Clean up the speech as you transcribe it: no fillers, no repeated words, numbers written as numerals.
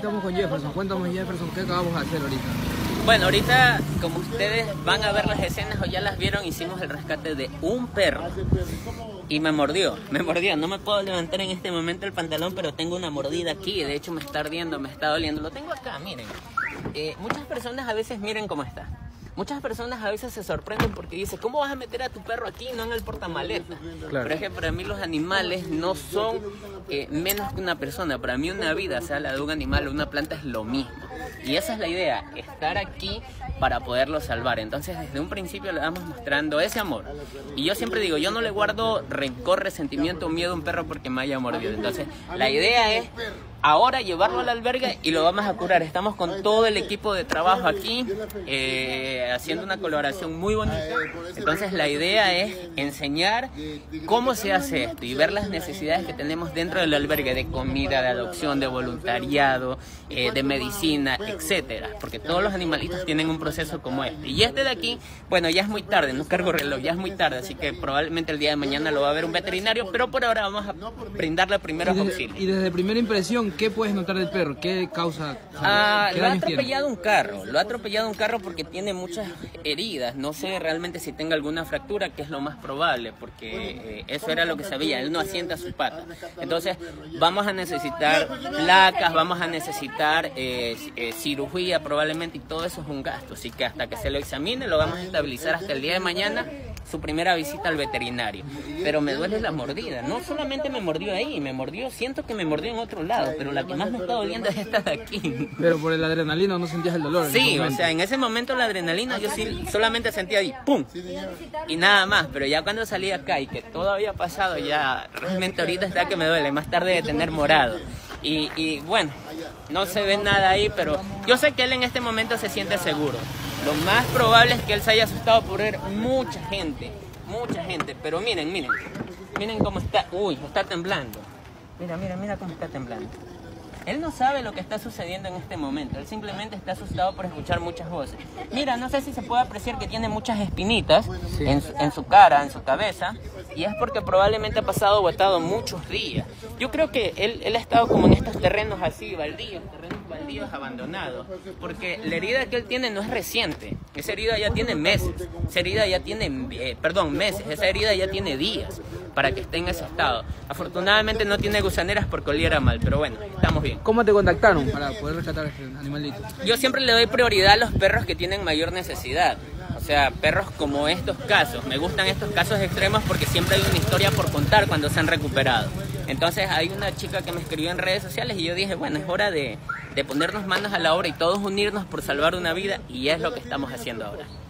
estamos con Jefferson. Cuéntame, Jefferson, ¿qué acabamos de hacer ahorita? Bueno, ahorita, como ustedes van a ver las escenas o ya las vieron, hicimos el rescate de un perro. Y me mordió. No me puedo levantar en este momento el pantalón, pero tengo una mordida aquí. De hecho, me está ardiendo, me está doliendo. Lo tengo acá, miren. Muchas personas a veces miren cómo está. Muchas personas a veces se sorprenden porque dicen, ¿cómo vas a meter a tu perro aquí y no en el portamaleta? Claro. Pero es que para mí los animales no son menos que una persona. Para mí una vida, sea la de un animal o una planta, es lo mismo. Y esa es la idea, estar aquí para poderlo salvar. Entonces desde un principio le vamos mostrando ese amor. Y yo siempre digo, yo no le guardo rencor, resentimiento o miedo a un perro porque me haya mordido. Entonces la idea es ahora llevarlo al albergue y lo vamos a curar. Estamos con todo el equipo de trabajo aquí, haciendo una colaboración muy bonita. Entonces la idea es enseñar cómo se hace esto y ver las necesidades que tenemos dentro del albergue, de comida, de adopción, de voluntariado, de medicina, etcétera. Porque todos los animalitos tienen un proceso como este. Y este de aquí, bueno, ya es muy tarde, no cargo reloj, ya es muy tarde, así que probablemente el día de mañana lo va a ver un veterinario, pero por ahora vamos a brindarle primeros auxilios. Y desde primera impresión, ¿qué puedes notar del perro? ¿Qué causa? Lo ha atropellado un carro. Lo ha atropellado un carro porque tiene muchas heridas. No sé realmente si tenga alguna fractura, que es lo más probable, porque eso era lo que sabía. Él no asienta su pata. Entonces, vamos a necesitar placas, vamos a necesitar cirugía probablemente, y todo eso es un gasto. Así que hasta que se lo examine, lo vamos a estabilizar hasta el día de mañana, su primera visita al veterinario. Pero me duele la mordida. No solamente me mordió ahí, siento que me mordió en otro lado, pero la que más me está doliendo es esta de aquí. Pero por el adrenalina no sentías el dolor. Sí, o sea, en ese momento la adrenalina yo sí solamente sentía ahí, ¡pum! Y nada más, pero ya cuando salí acá y que todo había pasado, ya realmente ahorita está que me duele, más tarde de tener morado. Y bueno, no se ve nada ahí, pero yo sé que él en este momento se siente seguro. Lo más probable es que él se haya asustado por ver mucha gente, pero miren cómo está, está temblando. Mira cómo está temblando. Él no sabe lo que está sucediendo en este momento, él simplemente está asustado por escuchar muchas voces. Mira, no sé si se puede apreciar que tiene muchas espinitas en su cara, en su cabeza, y es porque probablemente ha pasado botado muchos días. Yo creo que él ha estado como en estos terrenos así, terrenos baldíos abandonados, porque la herida que él tiene no es reciente, esa herida ya tiene meses, esa herida ya tiene días para que esté en ese estado. Afortunadamente no tiene gusaneras porque oliera mal, pero bueno, estamos bien. ¿Cómo te contactaron para poder rescatar a este animalito? Yo siempre le doy prioridad a los perros que tienen mayor necesidad. O sea, perros como estos casos. Me gustan estos casos extremos porque siempre hay una historia por contar cuando se han recuperado. Entonces hay una chica que me escribió en redes sociales y yo dije, bueno, es hora de ponernos manos a la obra y todos unirnos por salvar una vida, y es lo que estamos haciendo ahora.